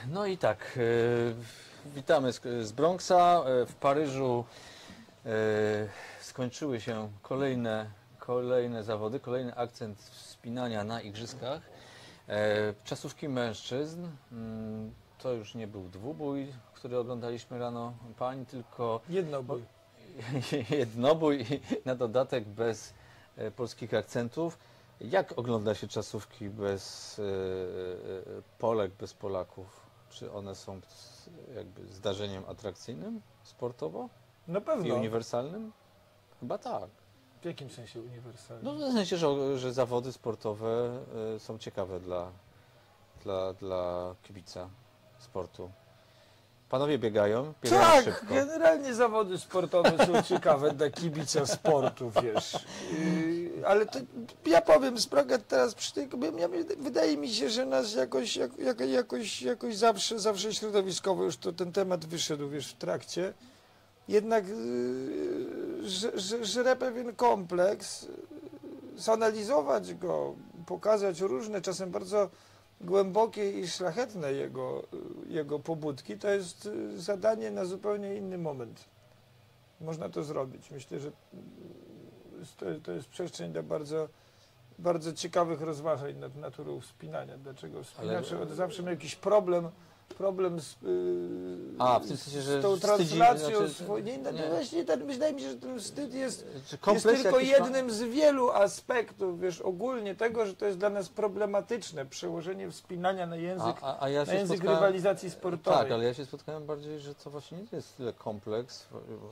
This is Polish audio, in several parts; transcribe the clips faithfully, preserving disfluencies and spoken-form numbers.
No i tak, y, witamy z, z Bronxa. Y, w Paryżu y, skończyły się kolejne, kolejne zawody, kolejny akcent wspinania na igrzyskach. Y, czasówki mężczyzn, y, to już nie był dwubój, który oglądaliśmy rano pań, tylko jednobój. jednobój i na dodatek bez y, polskich akcentów. Jak ogląda się czasówki bez y, y, Polek, bez Polaków? Czy one są jakby zdarzeniem atrakcyjnym sportowo Na pewno. i uniwersalnym? Chyba tak. W jakim sensie uniwersalnym? No w sensie, że, że zawody sportowe y, są ciekawe dla, dla, dla kibica sportu. Panowie biegają, biegają tak, szybko. generalnie zawody sportowe są ciekawe dla kibica sportu, wiesz. Yy, ale to, ja powiem, spraga teraz przy tej, ja, wydaje mi się, że nas jakoś, jak, jak, jakoś, jakoś zawsze, zawsze środowiskowo już to ten temat wyszedł, wiesz, w trakcie. Jednak yy, że, że, żre pewien kompleks, zanalizować go, pokazać różne, czasem bardzo głębokie i szlachetne jego, jego pobudki, to jest zadanie na zupełnie inny moment. Można to zrobić. Myślę, że to, to jest przestrzeń dla bardzo, bardzo ciekawych rozważań nad naturą wspinania. Dlaczego wspinacze od zawsze miał jakiś problem, problem z, yy, A, w tym sensie, że z tą wstydzi, translacją. znaczy, swoj... nie, no, nie. Właśnie ten, wydaje mi się, że ten wstyd jest, Kompleks jest tylko jakiś ma- jednym z wielu aspektów, wiesz, ogólnie tego, że to jest dla nas problematyczne, przełożenie wspinania na język, A, a, a ja na się język spotkałem- rywalizacji sportowej. Tak, ale ja się spotkałem bardziej, że to właśnie nie jest tyle kompleks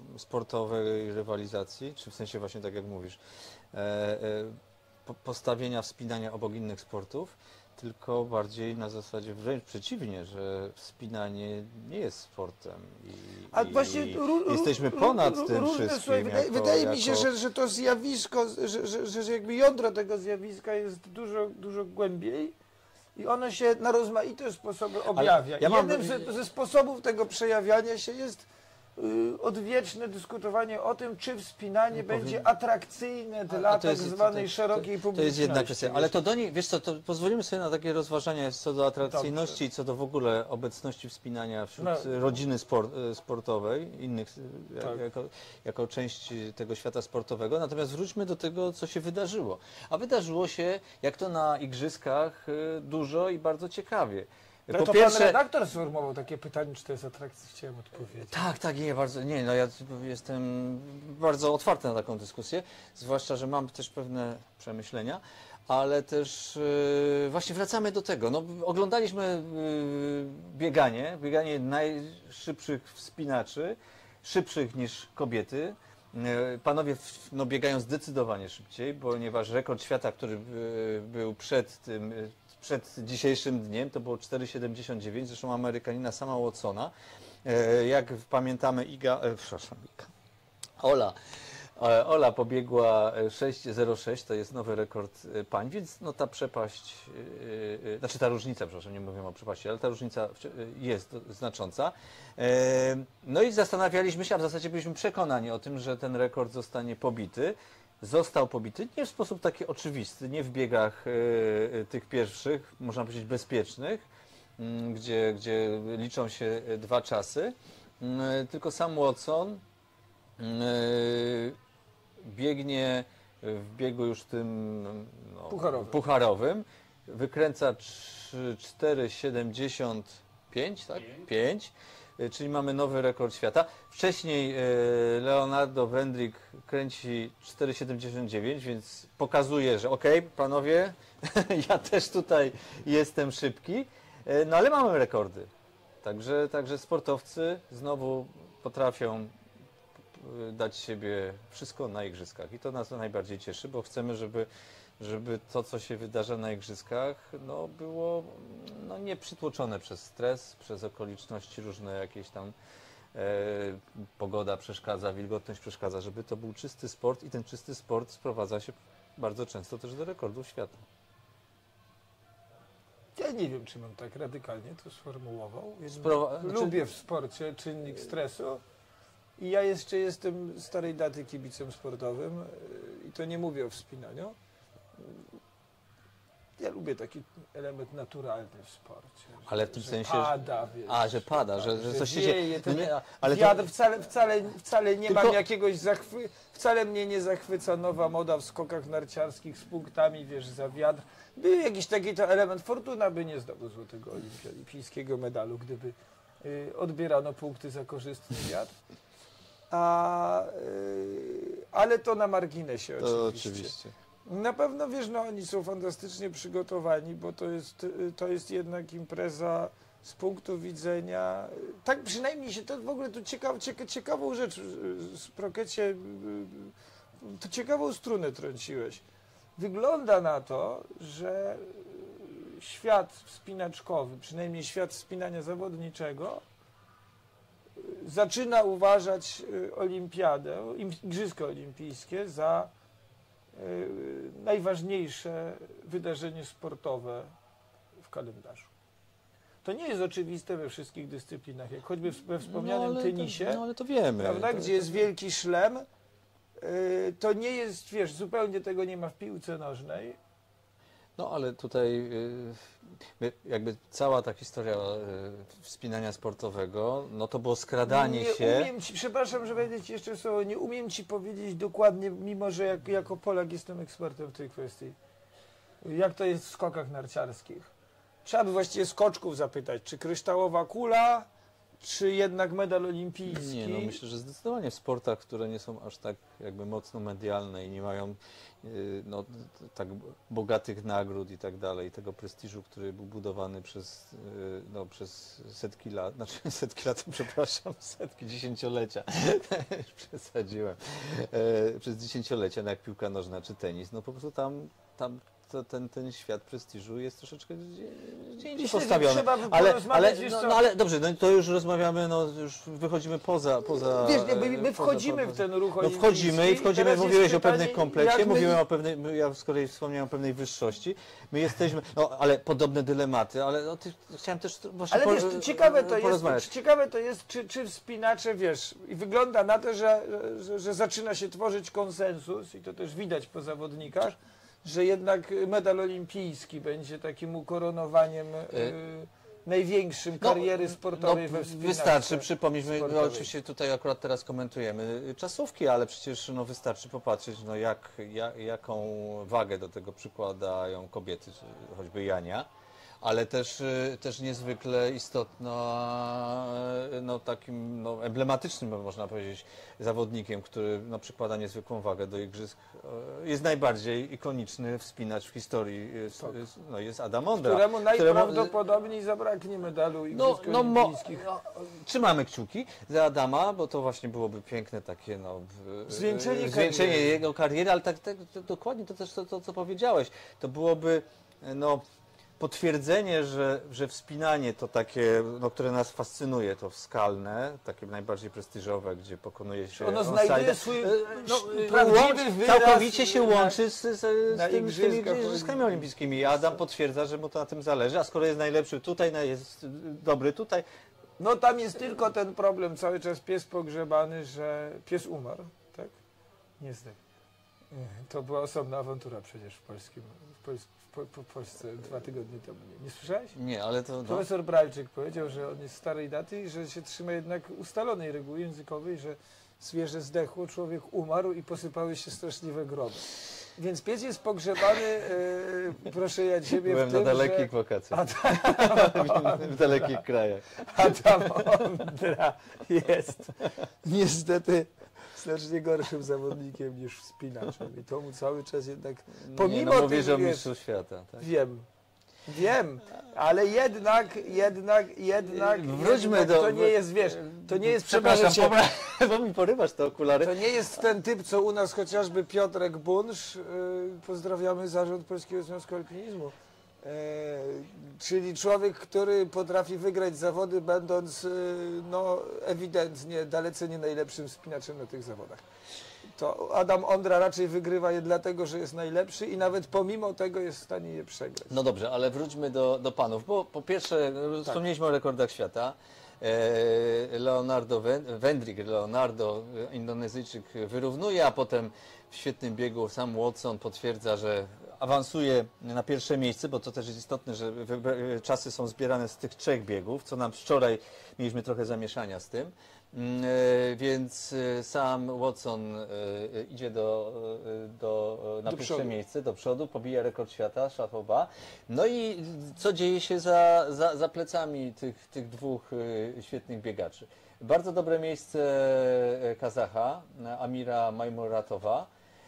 sportowej rywalizacji, czy w sensie właśnie tak jak mówisz, e, e, po- postawienia wspinania obok innych sportów, tylko bardziej na zasadzie wręcz przeciwnie, że wspinanie nie jest sportem i, A i właśnie ró- jesteśmy ró- ponad ró- tym różne, wszystkim. słuchaj, wydaje, jako- wydaje mi się, jako- że, że to zjawisko, że, że, że, że jakby jądro tego zjawiska jest dużo, dużo głębiej i ono się na rozmaite sposoby objawia. ja mam- Jednym ze, ze sposobów tego przejawiania się jest y, odwieczne dyskutowanie o tym, czy wspinanie Nie będzie powiem- atrakcyjne A- dla a to tak jest- zwanej to- to- szerokiej To publiczności. jest jedna kwestia, ale to do niej, wiesz co, to pozwolimy sobie na takie rozważania co do atrakcyjności Dobrze. i co do w ogóle obecności wspinania wśród No. rodziny sport, sportowej, innych jak, Tak. jako, jako część tego świata sportowego. Natomiast wróćmy do tego, co się wydarzyło. A wydarzyło się, jak to na igrzyskach, y, dużo i bardzo ciekawie. No Po to pierwsze, pan redaktor sformułował takie pytanie, czy to jest atrakcja, chciałem odpowiedzieć. tak, tak, nie, bardzo, nie, no ja jestem bardzo otwarty na taką dyskusję, zwłaszcza, że mam też pewne przemyślenia, ale też yy, właśnie wracamy do tego, no oglądaliśmy yy, bieganie, bieganie najszybszych wspinaczy, szybszych niż kobiety. Yy, Panowie w- no, biegają zdecydowanie szybciej, ponieważ rekord świata, który yy, był przed tym, yy, przed dzisiejszym dniem, to było cztery siedemdziesiąt dziewięć, zresztą Amerykanina sama Watsona. E, Jak pamiętamy, Iga, e, przepraszam, Iga, Ola, e, Ola pobiegła sześć zero sześć, to jest nowy rekord e, pań, więc no ta przepaść, e, e, znaczy ta różnica, przepraszam, nie mówię o przepaści, ale ta różnica wci- e, jest do- znacząca. E, No i zastanawialiśmy się, a w zasadzie byliśmy przekonani o tym, że ten rekord zostanie pobity. Został pobity nie w sposób taki oczywisty, nie w biegach e, tych pierwszych, można powiedzieć bezpiecznych, m, gdzie, gdzie liczą się dwa czasy, m, tylko sam Watson m, biegnie w biegu już tym no, Pucharowym. pucharowym, wykręca cztery siedemdziesiąt pięć, tak? pięć. Czyli mamy nowy rekord świata. Wcześniej e, Leonardo Wendrick kręci cztery siedemdziesiąt dziewięć, więc pokazuje, że okej, panowie, ja też tutaj jestem szybki, e, no ale mamy rekordy. Także, także sportowcy znowu potrafią e, dać siebie wszystko na igrzyskach i to nas najbardziej cieszy, bo chcemy, żeby żeby to, co się wydarza na igrzyskach, no, było no, nie przytłoczone przez stres, przez okoliczności różne jakieś tam e, pogoda przeszkadza, wilgotność przeszkadza, żeby to był czysty sport i ten czysty sport sprowadza się bardzo często też do rekordów świata. Ja nie wiem, czy bym tak radykalnie to sformułował. Sprowa- znaczy- Lubię w sporcie czynnik stresu i ja jeszcze jestem starej daty kibicem sportowym yy, i to nie mówię o wspinaniu. ja lubię taki element naturalny w sporcie. Ale w tym że sensie, pada, wiesz, a, że pada, że, że coś się wieje, dzieje. ten No nie, ale to, wiatr, wcale, wcale, wcale nie Tylko- mam jakiegoś zachwy... Wcale mnie nie zachwyca nowa moda w skokach narciarskich z punktami, wiesz, za wiatr. Był jakiś taki to element. Fortuna by nie zdobył złotego olimpia- olimpijskiego medalu, gdyby y, odbierano punkty za korzystny wiatr. A, y, ale to na marginesie to oczywiście. oczywiście. Na pewno, wiesz, no oni są fantastycznie przygotowani, bo to jest, y, to jest jednak impreza z punktu widzenia, y, tak przynajmniej się, to w ogóle tu ciekaw, cieka, ciekawą rzecz y, z Prokecie, y, y, to ciekawą strunę trąciłeś. Wygląda na to, że y, świat wspinaczkowy, przynajmniej świat wspinania zawodniczego, y, zaczyna uważać y, olimpiadę, im- Igrzyska Olimpijskie za y, najważniejsze wydarzenie sportowe w kalendarzu. To nie jest oczywiste we wszystkich dyscyplinach, jak choćby w- we wspomnianym ale tenisie, To, no ale to wiemy. prawda, To- gdzie jest wielki szlem, y, to nie jest, wiesz, zupełnie tego nie ma w piłce nożnej. No ale tutaj y, my- jakby cała ta historia y, wspinania sportowego, no to było skradanie nie się. umiem ci, przepraszam, że wejdę ci jeszcze w słowo, nie umiem ci powiedzieć dokładnie, mimo że jak, jako Polak jestem ekspertem w tej kwestii, jak to jest w skokach narciarskich. Trzeba by właściwie skoczków zapytać, czy kryształowa kula, czy jednak medal olimpijski. Nie, no myślę, że zdecydowanie w sportach, które nie są aż tak jakby mocno medialne i nie mają y, no, t- tak bogatych nagród i tak dalej, tego prestiżu, który był budowany przez, y, no, przez setki lat, znaczy setki lat, przepraszam, setki, dziesięciolecia, już przesadziłem, e, przez dziesięciolecia, no jak piłka nożna czy tenis, no po prostu tam, tam to ten, ten świat prestiżu jest troszeczkę gdzie, gdzie indziej Myślę, że postawiony. trzeba by Ale, porozmawiać, ale, wiesz no, co? no ale dobrze, no to już rozmawiamy, no już wychodzimy poza... poza Wiesz, nie, my, e, my poza- wchodzimy poza- w ten ruch No olimpijski wchodzimy i i wchodzimy, teraz jest mówiłeś o pytanie, pewnym kompleksie, jak my- mówiłem o pewnej, ja z kolei wspomniałem o pewnej wyższości. My jesteśmy, no ale podobne dylematy, ale no, ty, chciałem też właśnie Ale po- wiesz, to ciekawe to jest, porozmawiać. ciekawe to jest, czy, czy wspinacze, wiesz, i wygląda na to, że, że, że zaczyna się tworzyć konsensus i to też widać po zawodnikach, że jednak medal olimpijski będzie takim ukoronowaniem y, największym kariery sportowej we wspinaczce. Wystarczy przypomnieć, my sportowej. oczywiście tutaj akurat teraz komentujemy czasówki, ale przecież no, wystarczy popatrzeć, no, jak, ja, jaką wagę do tego przykładają kobiety, czy choćby Jania, ale też, y, też niezwykle istotna, y, no, takim no, emblematycznym, można powiedzieć, zawodnikiem, który no, przykłada niezwykłą wagę do igrzysk. y, Jest najbardziej ikoniczny wspinacz w historii, jest, Tak. jest, no, jest Adam Ondra. Któremu któremu- najprawdopodobniej zabraknie medalu No, Igrzysk no mo, Olimpijskich. no, trzymamy kciuki za Adama, bo to właśnie byłoby piękne takie no, w- Zwieńczenie e, zwieńczenie kariery. jego kariery, ale tak, tak to, dokładnie to też to, to, co powiedziałeś. To byłoby e, no, potwierdzenie, że, że wspinanie to takie, no, które nas fascynuje, to skalne, takie najbardziej prestiżowe, gdzie pokonuje się Ono onside. znajduje swój E, no, e, prawdziwy łączy- wyraz całkowicie się na- łączy z, z, z, na tym, z tymi igrzyskach igrzyskami olimpijskimi. I Adam potwierdza, że mu to na tym zależy, a skoro jest najlepszy tutaj, no, jest dobry tutaj, No tam jest tylko ten problem, cały czas pies pogrzebany, że pies umarł, tak? Niestety. To była osobna awantura przecież w polskim, w, Pols w, po po Polsce dwa tygodnie temu. Nie, nie słyszałeś? nie, ale to... No. Profesor Brajczyk powiedział, że on jest starej daty i że się trzyma jednak ustalonej reguły językowej, że zwierzę zdechło, człowiek umarł i posypały się straszliwe groby. Więc pies jest pogrzebany, yy, proszę ja ciebie, Byłem w tym, na dalekich że wakacjach, Adam, w dalekich krajach. Adam Ondra jest niestety znacznie gorszym zawodnikiem niż wspinaczem i to mu cały czas jednak, pomimo nie, no, mówię, tych, że o wiesz, mistrzu świata. Tak? wiem, wiem, ale jednak, jednak, jednak, Wróćmy jednak do... to nie jest, wiesz, to nie jest, Przepraszam, przepraszam, bo, bo mi porywasz te okulary. to nie jest ten typ, co u nas chociażby Piotrek Bunsz, yy, pozdrawiamy Zarząd Polskiego Związku Alpinizmu, yy, czyli człowiek, który potrafi wygrać zawody, będąc yy, no, ewidentnie dalece nie najlepszym wspinaczem na tych zawodach. To Adam Ondra raczej wygrywa je dlatego, że jest najlepszy i nawet pomimo tego jest w stanie je przegrać. No dobrze, ale wróćmy do, do panów, bo po pierwsze tak. Wspomnieliśmy o rekordach świata. E, Leonardo Wendrik, Leonardo, Indonezyjczyk wyrównuje, a potem w świetnym biegu sam Watson potwierdza, że awansuje na pierwsze miejsce, bo to też jest istotne, że wybra- czasy są zbierane z tych trzech biegów, co nam wczoraj mieliśmy trochę zamieszania z tym. Mm, e, Więc e, sam Watson e, e, idzie do, e, do, e, na Do pierwsze przodu. miejsce, do przodu, pobija rekord świata, szafoba. No i co dzieje się za, za, za plecami tych, tych dwóch e, świetnych biegaczy? Bardzo dobre miejsce e, Kazacha, Amira Majmuratowa.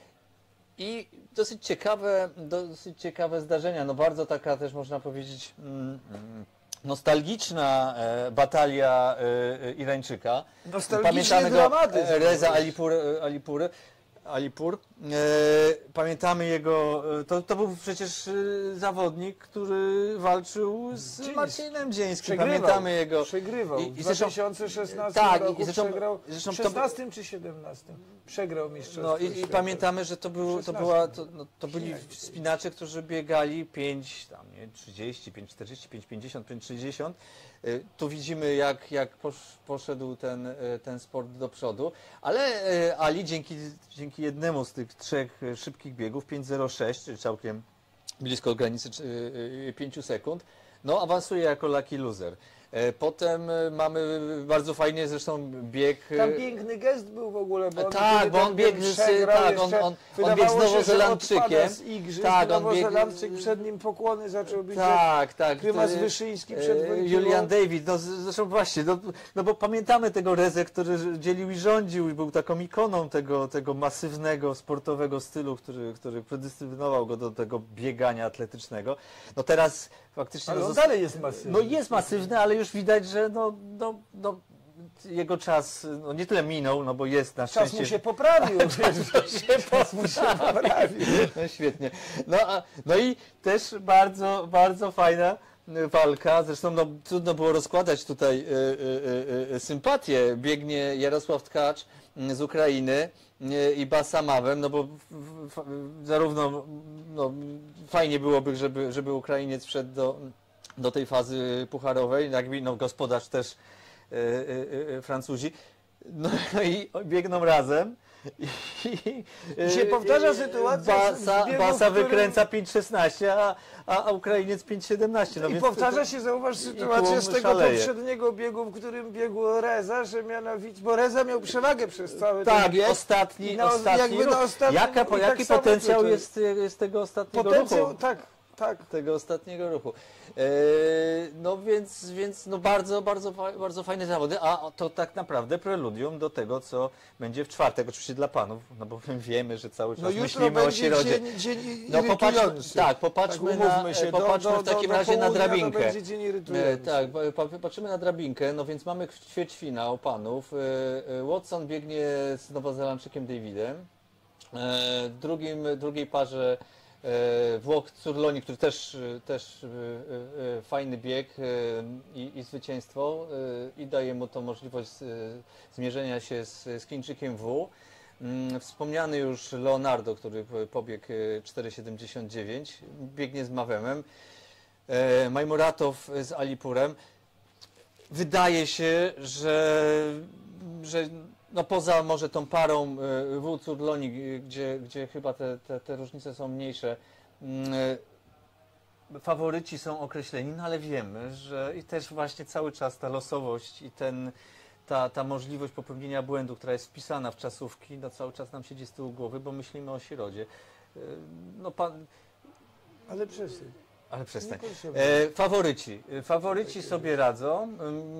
I dosyć ciekawe, dosyć ciekawe zdarzenia, no bardzo taka też można powiedzieć mm, mm, nostalgiczna e, batalia e, e, Irańczyka. Nostalgiczny dramatyzm. e, Reza Alipur, e, Alipur, Alipur. E, pamiętamy jego, e, to, to był przecież e, zawodnik, który walczył z Dzieński. Marcinem Dzieńskim. Przegrywał, Pamiętamy jego. Przegrywał. I- W i zresztą- dwa tysiące szesnastym tak, i roku zresztą- przegrał. zresztą W to- szesnastym czy siedemnastym przegrał mistrzostwo No i, i świata. pamiętamy, że to, był, to, szesnastym. była, to, no, to byli China. wspinacze, którzy biegali pięć, tam, nie, trzydzieści, pięć czterdzieści, pięć pięćdziesiąt, pięć sześćdziesiąt. Y, Tu widzimy, jak, jak posz, poszedł ten, y, ten sport do przodu, ale y, Ali dzięki, dzięki jednemu z tych trzech y, szybkich biegów, pięć zero sześć, czyli całkiem blisko granicy y, y, pięciu sekund, no awansuje jako lucky loser. E, Potem y, mamy bardzo fajnie zresztą bieg... y, Tam piękny gest był w ogóle, bo on Tak, kiedy bo ten on biegł bieg z- przegrał tak, on- jeszcze, on- on wydawało biegł z się, że Nowozelandczykiem. odpada z igrzysk, Tak, on biegł- Nowozelandczyk przed nim pokłony zaczął być. Tak, tak. Prymas to- Wyszyński przed e, Wojtyłą. Julian David, no z- zresztą właśnie, no, no bo pamiętamy tego Rezę, który dzielił i rządził i był taką ikoną tego, tego masywnego, sportowego stylu, który, który predestynował go do tego biegania atletycznego. No teraz faktycznie... Ale no, on zosta- dalej jest masywny. No jest masywny, ale już widać, że no, no, no, jego czas no, nie tyle minął, no bo jest na Czas szczęście... mu się poprawił. wiesz, Czas mu się poprawił. No świetnie. No, a, no i też bardzo, bardzo fajna y, walka. Zresztą no, trudno było rozkładać tutaj y, y, y, y, sympatię. Biegnie Jarosław Tkacz y, z Ukrainy y, i Basa Mawem, no bo w, w, w, zarówno no, fajnie byłoby, żeby, żeby Ukrainiec wszedł do, do tej fazy pucharowej, jak i no, gospodarz też y, y, y, Francuzi. No i biegną razem. I, I się powtarza sytuacja z- z Basa, biegu, Basa w którym- wykręca pięć szesnaście, a, a, a Ukrainiec pięć siedemnaście. No I więc powtarza to- się, zauważ, i sytuację tłum z tego szaleje. poprzedniego biegu, w którym biegł Reza, że mianowicie, bo Reza miał przewagę przez cały Tak, ten bieg. ostatni, I na- ostatni jakby na ruch. ostatnim- Jaka, i tak jaki samo potencjał tutaj. jest, jest tego ostatniego Potencjał, ruchu? tak, tak. Tego ostatniego ruchu. E, no więc, więc no bardzo, bardzo, fa- bardzo fajne zawody, a to tak naprawdę preludium do tego, co będzie w czwartek, oczywiście dla panów, no bo wiemy, że cały czas No jutro myślimy o będzie środzie. dzień, dzień No popatrzmy, irytujący. tak, popatrzmy, Tak, na, umówmy się, do- popatrzmy do- w takim do- do razie na południa to drabinkę. będzie dzień E, irytujący. tak, po- po- patrzymy na drabinkę, no więc mamy ćwierćfinał panów. E, e, Watson biegnie z Nowozelandczykiem Davidem. E, drugim, drugiej parze e, Włoch Curloni, który też, e, też e, e, fajny bieg e, i, i zwycięstwo e, i daje mu to możliwość e, zmierzenia się z, z Chińczykiem W. Mm, Wspomniany już Leonardo, który pobiegł e, cztery siedemdziesiąt dziewięć, biegnie z Mawemem. E, Majmuratow z Alipurem. Wydaje się, że, że no poza może tą parą e, W Curloni, gdzie, gdzie chyba te, te, te różnice są mniejsze, mm, e, faworyci są określeni, no ale wiemy, że i też właśnie cały czas ta losowość i ten, ta, ta możliwość popełnienia błędu, która jest wpisana w czasówki, no cały czas nam siedzi z tyłu głowy, bo myślimy o środzie. E, No pan, Ale przestań. ale przestań. Nie potrzeba. E, faworyci. E, Faworyci sobie radzą ym,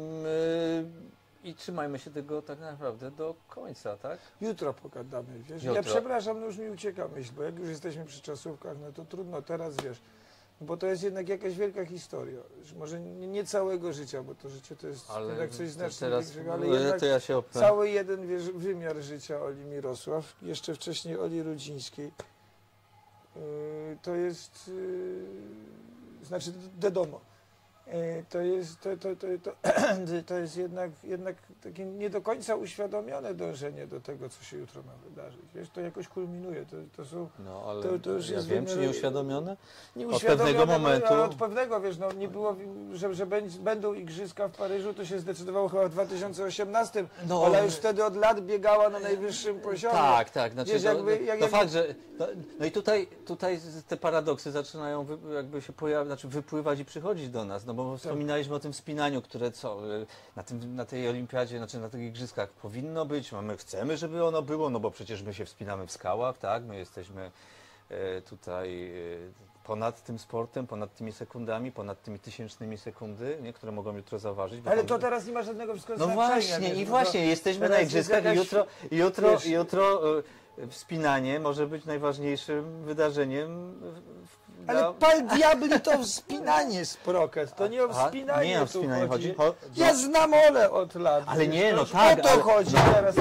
e, i trzymajmy się tego tak naprawdę do końca, tak? Jutro pogadamy, wiesz. Ja Jutro. przepraszam, no już mi ucieka myśl, bo jak już jesteśmy przy czasówkach, no to trudno teraz, wiesz, bo to jest jednak jakaś wielka historia. Już może nie, nie całego życia, bo to życie to jest Ale jednak coś to znacznie teraz większego, ale ale jednak to ja się opnę. cały jeden wiesz, wymiar życia Oli Mirosław, jeszcze wcześniej Oli Rudzińskiej, yy, to jest, yy, znaczy Dedomo. e, to jest, to, to, to, to, to jest jednak, jednak takie nie do końca uświadomione dążenie do tego, co się jutro ma wydarzyć. Wiesz, to jakoś kulminuje. To, to są, No, ale to, to już ja jest wiem, czy wymiar- nieuświadomione? nie Od pewnego momentu- Ale od pewnego, wiesz, no nie było, że, że będzie- będą igrzyska w Paryżu, to się zdecydowało chyba w dwa tysiące osiemnastym. No, Ola już wtedy od lat biegała na najwyższym poziomie. Tak, tak. Znaczy, Wiesz, to, jakby- to, jak- to jakby- fakt, że... No, no i tutaj, tutaj te paradoksy zaczynają wy, jakby się pojawiać, znaczy wypływać i przychodzić do nas, no bo wspominaliśmy o tym wspinaniu, które co, y, na, tym, na tej olimpiadzie, znaczy na tych igrzyskach powinno być, my chcemy, żeby ono było, no bo przecież my się wspinamy w skałach, tak, my jesteśmy y, tutaj y, ponad tym sportem, ponad tymi sekundami, ponad tymi tysięcznymi sekundy, nie, które mogą jutro zauważyć. bo Ale tam- to teraz nie ma żadnego wskazania. No właśnie, wiesz, i bo właśnie, to jesteśmy teraz na jest igrzyskach jakaś- i jutro, jutro, wiesz- jutro y, wspinanie może być najważniejszym wydarzeniem w- w- Ale dla- pal diabli to wspinanie Sprocket, to nie o A, wspinanie nie o tu wspinanie chodzi. chodzi. Cho- Ja znam Olę od lat. Ale wiesz, nie, to no już tak, o to ale- chodzi teraz.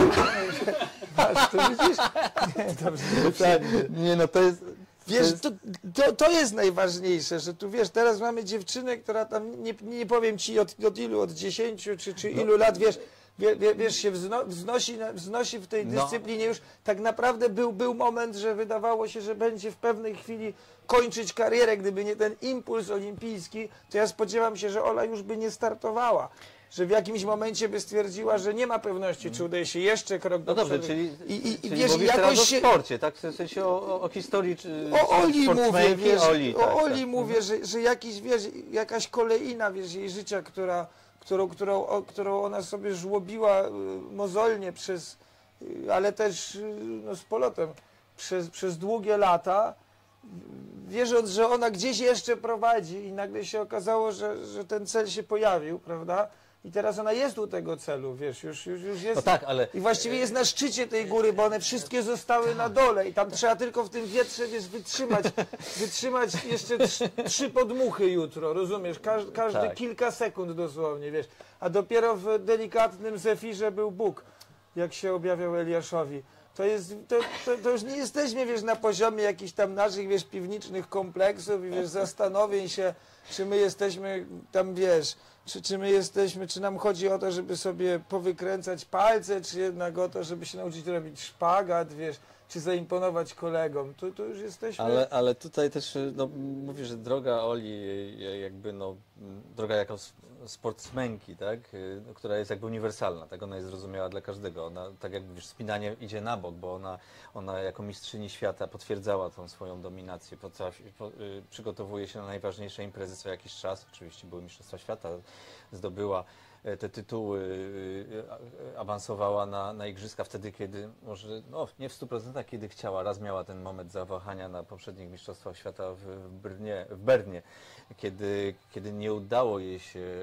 Patrz, to widzisz? Nie, dobrze, Tak, nie no to jest... Wiesz, to, to, to jest najważniejsze, że tu wiesz, teraz mamy dziewczynę, która tam, nie, nie powiem ci od, od ilu, od dziesięciu czy, czy ilu lat, wiesz, wie, wie, wiesz się wzno, wznosi, na- wznosi w tej No. dyscyplinie już. Tak naprawdę był, był moment, że wydawało się, że będzie w pewnej chwili kończyć karierę, gdyby nie ten impuls olimpijski, to ja spodziewam się, że Ola już by nie startowała. Że w jakimś momencie by stwierdziła, że nie ma pewności, czy udaje się jeszcze krok do No dobrze, przodu. czyli, I, i, i czyli wiesz, mówisz jakoś teraz o się... sporcie, tak? W sensie o, o, o historii czy O Oli mówię, sportsmenki wiesz, Oli, tak, o Oli tak. mówię, że, że jakiś, wiesz, jakaś kolejna, wiesz, jej życia, która, którą, którą, o, którą ona sobie żłobiła y, mozolnie przez, y, ale też y, no, z polotem, przez, przez długie lata, y, wierząc, że ona gdzieś jeszcze prowadzi i nagle się okazało, że, że ten cel się pojawił, prawda? I teraz ona jest u tego celu, wiesz, już, już, już jest. No tak, ale... I właściwie jest na szczycie tej góry, bo one wszystkie zostały na dole i tam trzeba tylko w tym wietrze, wiesz, wytrzymać, wytrzymać jeszcze trzy, trzy podmuchy jutro, rozumiesz? Każdy, każdy Tak. kilka sekund dosłownie, wiesz. A dopiero w delikatnym zefirze był Bóg, jak się objawiał Eliaszowi. To jest, to, to, to już nie jesteśmy, wiesz, na poziomie jakichś tam naszych, wiesz, piwniczych kompleksów i, wiesz, zastanowień się, czy my jesteśmy tam, wiesz, czy, czy my jesteśmy, czy nam chodzi o to, żeby sobie powykręcać palce, czy jednak o to, żeby się nauczyć robić szpagat, wiesz, czy zaimponować kolegom. To, to już jesteśmy... Ale, ale tutaj też, no, mówię, że droga Oli, jakby no, droga jako s- sportsmenki, tak, no, która jest jakby uniwersalna, tak, ona jest zrozumiała dla każdego. Ona, tak jak mówisz, spinanie idzie na bok, bo ona, ona jako mistrzyni świata potwierdzała tą swoją dominację, potrafi, po, y, przygotowuje się na najważniejsze imprezy co jakiś czas, oczywiście były Mistrzostwa Świata, zdobyła e, te tytuły, y, a- awansowała na, na igrzyska wtedy, kiedy może, no nie w stu procentach, kiedy chciała. Raz miała ten moment zawahania na poprzednich Mistrzostwach Świata w, w, Brnie, w Bernie, kiedy, kiedy nie udało jej się y,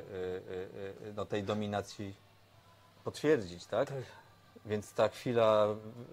y, y, no, tej dominacji potwierdzić, tak? Tak. Więc ta chwila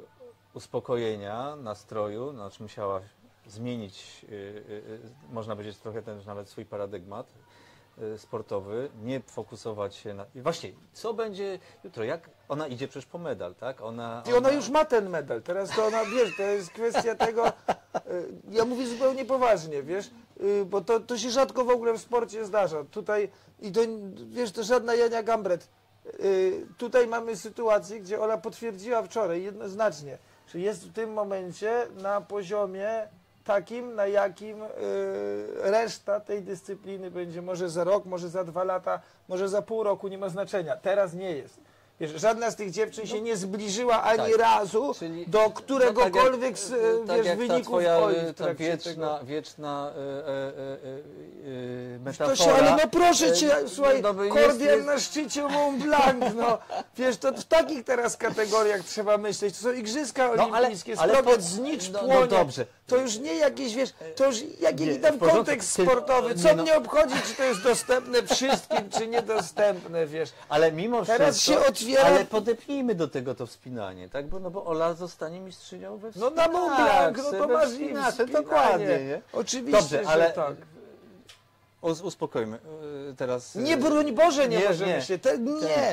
uspokojenia nastroju, znaczy musiała zmienić, y, y, y, można powiedzieć, trochę też nawet swój paradygmat y, sportowy, nie fokusować się na... I właśnie, co będzie jutro? Jak ona idzie przecież po medal, tak? Ona, I ona już ma ten medal. Teraz to ona, wiesz, to jest kwestia tego, y, ja mówię zupełnie poważnie, wiesz, y, bo to, to się rzadko w ogóle w sporcie zdarza. Tutaj, i to, wiesz, to żadna Jania Gambret. Y, Tutaj mamy sytuację, gdzie Ola potwierdziła wczoraj jednoznacznie, że jest w tym momencie na poziomie takim, na jakim y, reszta tej dyscypliny będzie może za rok, może za dwa lata, może za pół roku, nie ma znaczenia. Teraz nie jest. Wiesz, żadna z tych dziewczyn się nie zbliżyła ani tak. razu Czyli- do któregokolwiek no, z, tak jak, wiesz, tak jak wyników ta twoja Oli w ta trakcie wieczna, tego. wieczna e, e, e, e, To metafora. się, ale no proszę cię, e, słuchaj, no, bo jest- Kordian jest- na szczycie Mont Blanc, no. Wiesz, to w takich teraz kategoriach trzeba myśleć. To są igrzyska No, ale- olimpijskie, ale sproget po- znicz no, no płonie. dobrze. To już nie jakieś, wiesz, to już jaki Nie, tam w porządku. kontekst Ty- sportowy. nie Co no. mnie obchodzi, czy to jest dostępne wszystkim, czy niedostępne, wiesz. Ale mimo Teraz wszystko, się otwiera- ale podepnijmy do tego to wspinanie, tak? Bo, no bo Ola zostanie mistrzynią we No na Mont Blanc, no to we masz i wspinacze, wspinanie. dokładnie, nie? Oczywiście, Dobrze, że ale tak. us- uspokojmy y, teraz. y, Nie, broń Boże, nie, nie, możemy nie. się. Te, nie.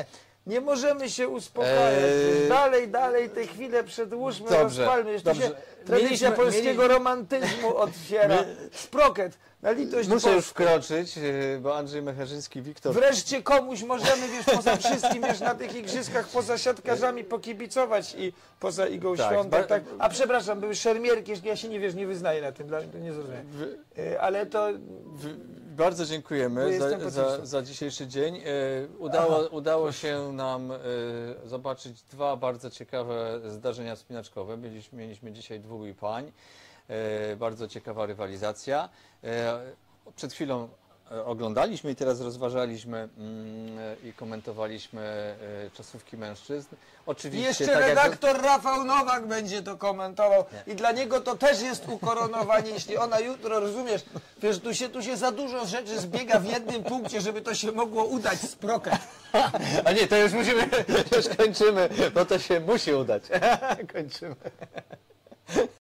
Nie możemy się uspokajać. Eee, Dalej, dalej, te chwile przedłużmy, Dobrze, rozpalmy. Jeszcze dobrze. się tradycja Mieliśmy- polskiego mieli- romantyzmu otwiera. Sproket, na litość Muszę już boską. wkroczyć, yy, bo Andrzej Mecharzyński, Wiktor... Wreszcie komuś możemy, wiesz, poza wszystkim, wiesz, na tych igrzyskach, poza siatkarzami pokibicować i poza Igą Tak, Świątek. ba- Tak. A przepraszam, były szermierki, ja się nie, wiesz, nie wyznaję na tym, dla mnie to nie zrozumiałem. W- E, Ale to w- Bardzo Bo dziękujemy jestem za, za, patriotą. za dzisiejszy dzień. E, udało, udało się nam e, zobaczyć dwa bardzo ciekawe zdarzenia wspinaczkowe. Mieliśmy, mieliśmy dzisiaj dwóch i pań. E, bardzo ciekawa rywalizacja. E, przed chwilą e, oglądaliśmy i teraz rozważaliśmy mm, e, i komentowaliśmy e, czasówki mężczyzn. Oczywiście, jeszcze tak jak- redaktor Rafał Nowak będzie to komentował i dla niego to też jest ukoronowanie, jeśli ona jutro, rozumiesz, wiesz, tu się, tu się za dużo rzeczy zbiega w jednym punkcie, żeby to się mogło udać z proket. A nie, to już musimy, już kończymy, bo to się musi udać. Kończymy.